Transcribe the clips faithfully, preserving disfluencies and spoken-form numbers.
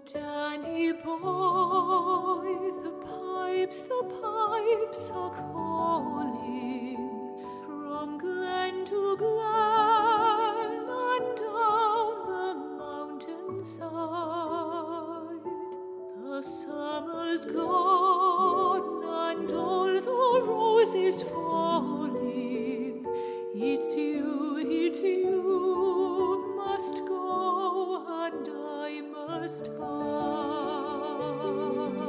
Danny boy, the pipes, the pipes are calling from glen to glen and down the mountainside. The summer's gone and all the roses falling. It's you, it's you must go and I must bide.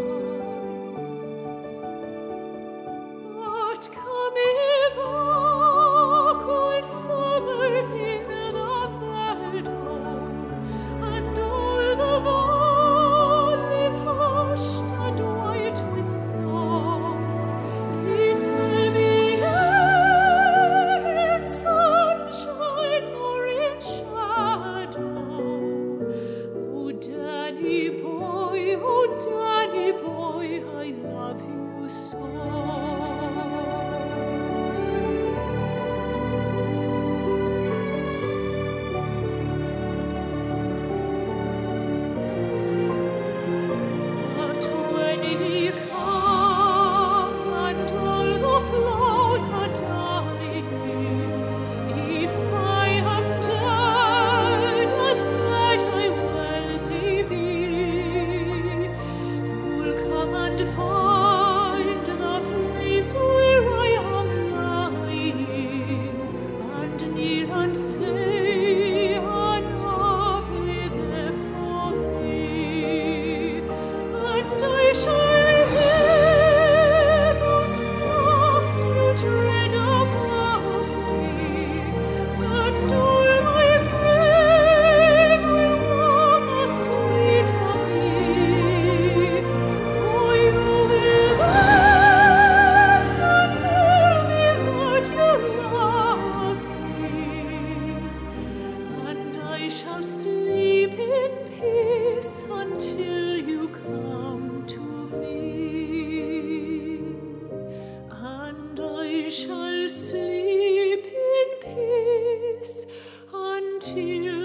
But coming back when summer's in the meadow and all the valleys hushed and white with snow, it'll be in sunshine or in shadow. Oh, Danny boy, oh, Danny boy, I love you so. But when he come and all the flowers are dying, if I am dead, as dead I well may be, you'll come and find the place where I am lying, and kneel and say an Ave there for me, and I shall hear the soft you tread above me, and all my grave will warm a sweeter be, for you will then and tell me that you love me, and I shall sleep in peace until you come to me, and I shall sleep in peace until